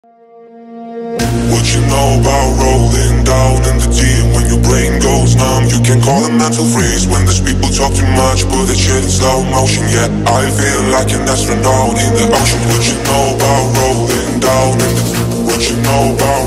What you know about rolling down in the deep? When your brain goes numb, you can call it mental freeze. When there's people talk too much, put that shit in slow motion. Yet I feel like an astronaut in the ocean. What you know about rolling down in the deep? What you know about